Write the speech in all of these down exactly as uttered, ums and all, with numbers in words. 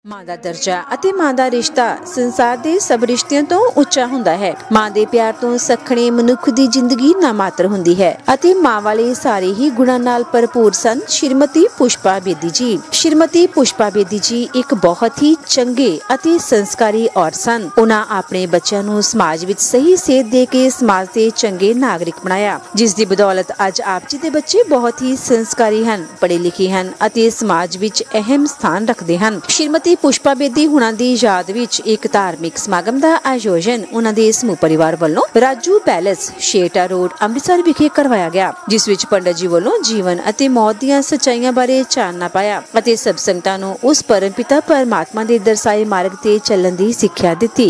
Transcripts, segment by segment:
मां दा दर्जा अते मां दा रिश्ता संसार दे सब रिश्तियां तो उच्चा हुंदा है। मां दे प्यार तो सखणे मनुख दी जिंदगी ना मात्र हुंदी है अते मां वाले सारे ही गुणां नाल भरपूर सन। श्रीमती पुष्पा बेदी जी श्रीमती पुष्पा बेदी जी एक बहुत ही चंगे अते संस्कारी औरत सन। उन्हां अपने बच्चों नूं समाज विच सही सेध दे के समाज दे चंगे नागरिक बनाया, जिस दी बदौलत अज आप जी दे बच्चे बहुत ही संस्कारी हन, पढ़े लिखे हन अते समाज विच अहम स्थान रखते हन। श्रीमती पुष्पा बेदी हुणां दी याद विच एक धार्मिक समागम का आयोजन उन्हां दे समूह परिवार वालों राजू पैलेस शेटा रोड अमृतसर विखे करवाया गया, जिस विच पंडित जी वालों जीवन अते मौत दीआं सच्चाइयां बारे चानना पाया अते सब संगतां नूं उस परमपिता परमात्मा दे दर्शाए मार्ग ते चलण दी सिक्ख्या दित्ती।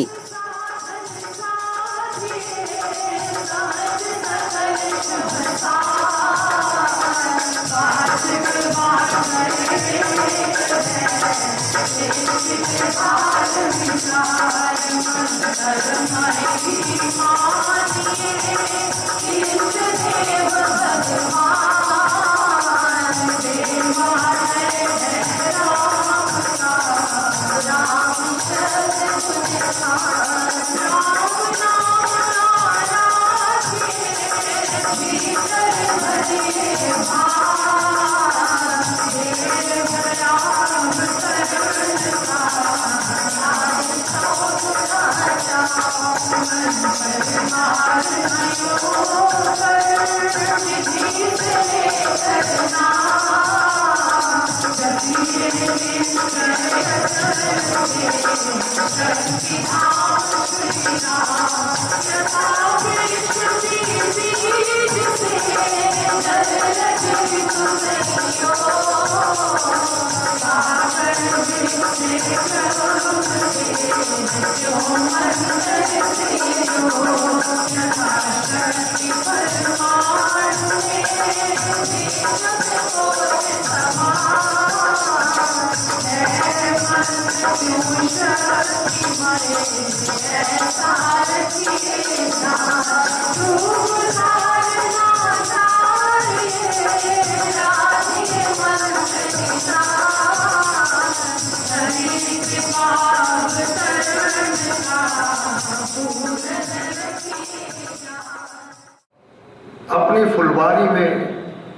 अपनी फुलवारी में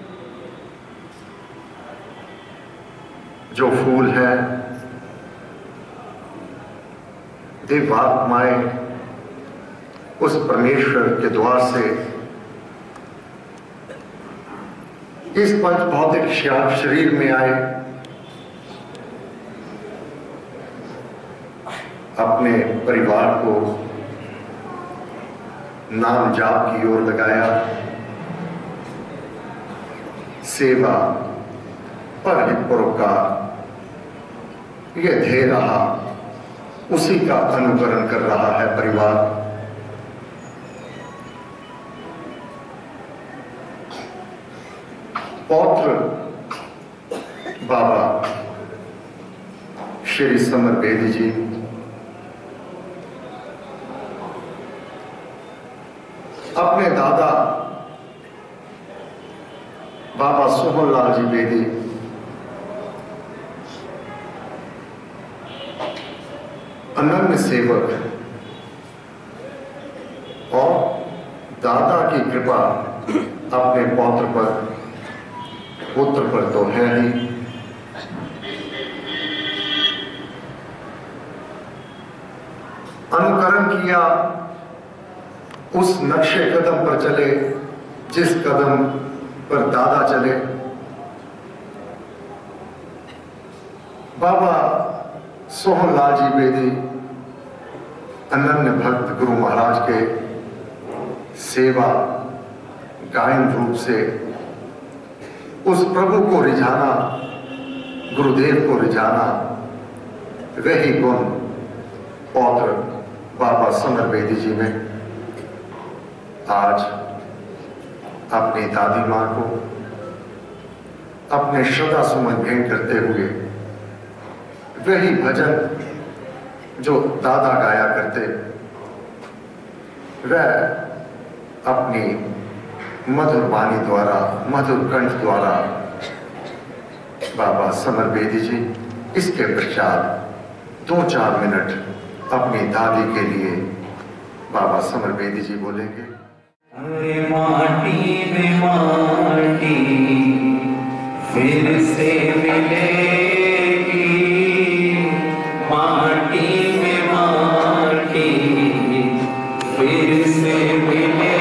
जो फूल है देवात्माएं उस परमेश्वर के द्वार से इस पंच भौतिक शरीर में आए, अपने परिवार को नाम जाप की ओर लगाया, सेवा पर परोपकार यह ध्येय रहा, उसी का अनुकरण कर रहा है परिवार। पौत्र बाबा श्री समर बेदी जी अपने दादा बाबा सोहन लाल जी बेदी अनन्य सेवक और दादा की कृपा अपने पौत्र पर पुत्र पर तो है ही, अनुकरण किया, उस नक्शे कदम पर चले जिस कदम पर दादा चले। बाबा सोहन लाल जी बेदी अनन्य भक्त गुरु महाराज के सेवा गायन रूप से उस प्रभु को रिझाना, गुरुदेव को रिझाना, वही गुण पौत्र बाबा समर बेदी जी में आज अपनी दादी मां को अपने श्रद्धा सुमन भेंट करते हुए वही भजन जो दादा गाया करते वह अपनी मधुर वाणी द्वारा, मधुर कंठ द्वारा बाबा समर बेदी जी इसके पश्चात दो चार मिनट अपनी दादी के लिए बाबा समर बेदी जी बोलेंगे। अरे माटी में माटी फिर से मिलेगी, माटी में माटी फिर से मिलेगी।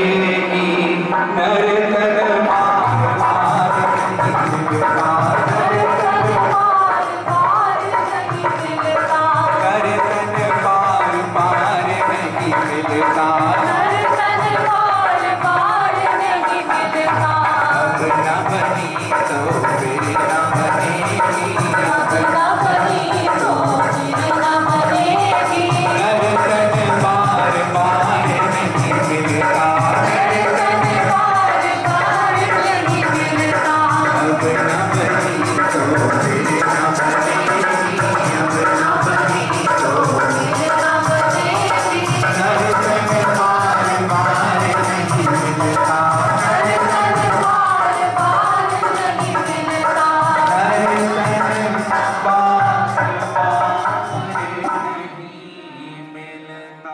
हर तन पार पार नहीं मिलता, हर तन पार पार नहीं मिलता, हर तन पार पार नहीं मिलता, हर तन पार पार नहीं मिलता। अब न बनी तो फिर न बनेगी, अब न बनी तो फिर न बनेगी। हर तन पार पार नहीं मिलता, हर तन पार पार नहीं मिलता। अब न बनी तो फिर न बनेगी, अब न बनी तो फिर न बनेगी। हर तन पार पार नहीं मिलता, हर तन पार पार नहीं मिलता, हर तन पार पार नहीं मिलता।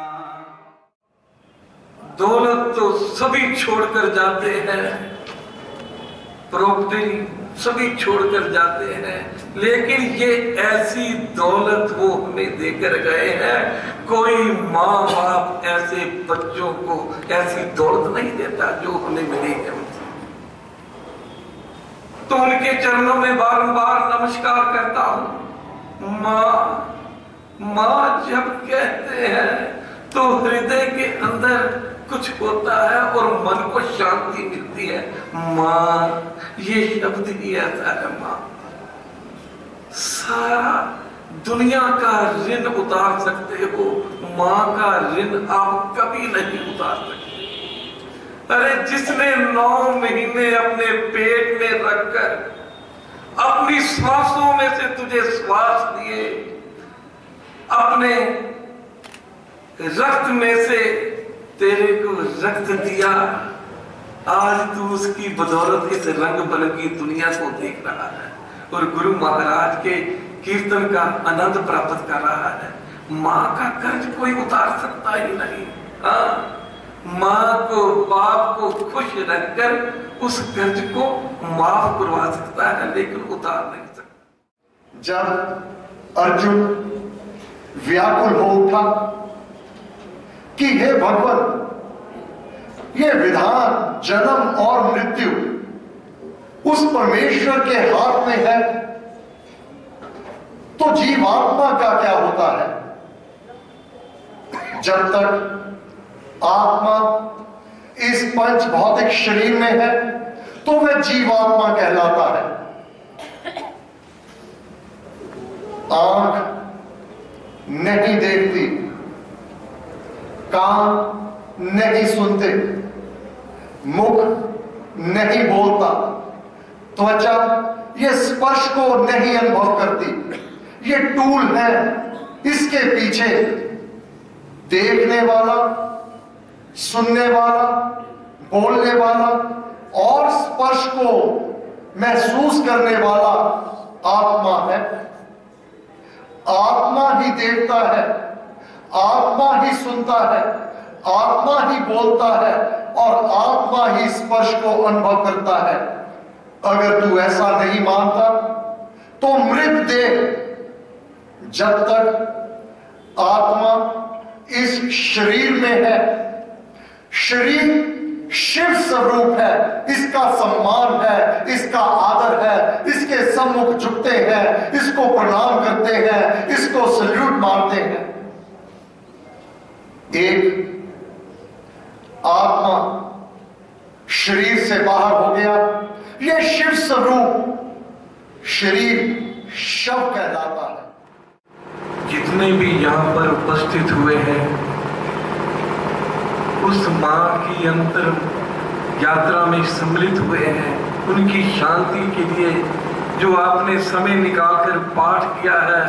दौलत तो सभी छोड़कर जाते हैं, प्रॉपर्टी सभी छोड़कर जाते हैं, लेकिन ये ऐसी दौलत वो हमें देकर गए हैं। कोई माँ बाप ऐसे बच्चों को ऐसी दौलत नहीं देता जो हमें मिली है उनसे। तो उनके चरणों में बारंबार नमस्कार करता हूं। माँ माँ जब कहते हैं तो हृदय के अंदर कुछ होता है और मन को शांति मिलती है। माँ, ये शब्द ही ऐसा है। माँ सारा दुनिया का ऋण उतार सकते हो, माँ का ऋण आप कभी नहीं उतार सकते। अरे जिसने नौ महीने अपने पेट में रखकर अपनी श्वासों में से तुझे श्वास दिए, अपने रक्त में से तेरे को रक्त दिया, आज तू उसकी बदौलत इस रंग बिरंगी दुनिया को देख रहा है और गुरु महाराज के कीर्तन का आनंद प्राप्त कर रहा है। माँ का कर्ज कोई उतार सकता ही नहीं। हाँ, माँ को बाप को खुश रखकर उस कर्ज को माफ करवा सकता है, लेकिन उतार नहीं सकता। जब अर्जुन व्याकुल हो उठा कि हे भगवान, ये विधान जन्म और मृत्यु उस परमेश्वर के हाथ में है, तो जीवात्मा का क्या होता है? जब तक आत्मा इस पंच भौतिक शरीर में है तो वह जीवात्मा कहलाता है। आंख नहीं देखती, कान नहीं सुनते, मुख नहीं बोलता, त्वचा ये स्पर्श को नहीं अनुभव करती। ये टूल है, इसके पीछे देखने वाला, सुनने वाला, बोलने वाला और स्पर्श को महसूस करने वाला आत्मा है। आत्मा ही देखता है, आत्मा ही सुनता है, आत्मा ही बोलता है और आत्मा ही स्पर्श को अनुभव करता है। अगर तू ऐसा नहीं मानता तो मृत देह जब तक आत्मा इस शरीर में है, शरीर शिव स्वरूप है, इसका सम्मान है, इसका आदर है, इसके सम्मुख झुकते हैं, इसको प्रणाम करते हैं, इसको सल्यूट मारते हैं। एक आत्मा शरीर से बाहर हो गया, यह शिव स्वरूप शरीर शव कहलाता है। जितने भी यहाँ पर उपस्थित हुए हैं, उस माँ की अंतर यात्रा में सम्मिलित हुए हैं, उनकी शांति के लिए जो आपने समय निकालकर पाठ किया है,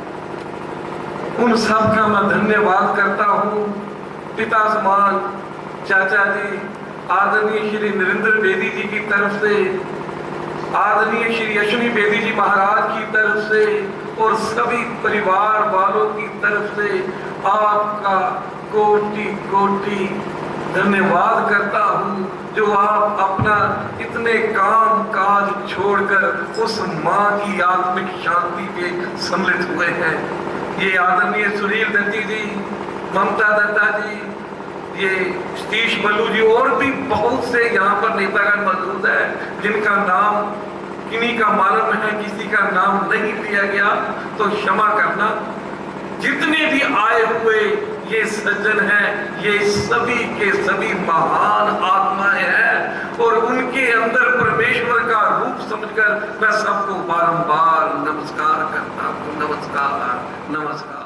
उन सब का मैं धन्यवाद करता हूँ। पिता समान चाचा जी, आदरणीय श्री नरेंद्र बेदी जी की तरफ से, आदरणीय श्री अश्विनी बेदी जी महाराज की तरफ से और सभी परिवार वालों की तरफ से आपका कोटि कोटि धन्यवाद करता हूँ, जो आप अपना इतने काम काज छोड़कर उस माँ की आत्मिक शांति पे सम्मिलित हुए हैं। ये आदरणीय सुनील दत्ती जी, ममता दत्ता जी, ये सतीश मल्लू जी और भी बहुत से यहाँ पर नेतागण मौजूद है, जिनका नाम किन्हीं का मालूम है, किसी का नाम नहीं लिया गया तो क्षमा करना। जितने भी आए हुए ये सज्जन हैं, ये सभी के सभी महान आत्माएं हैं और उनके अंदर परमेश्वर का रूप समझकर मैं सबको बारंबार नमस्कार करता हूँ। नमस्कार, नमस्कार।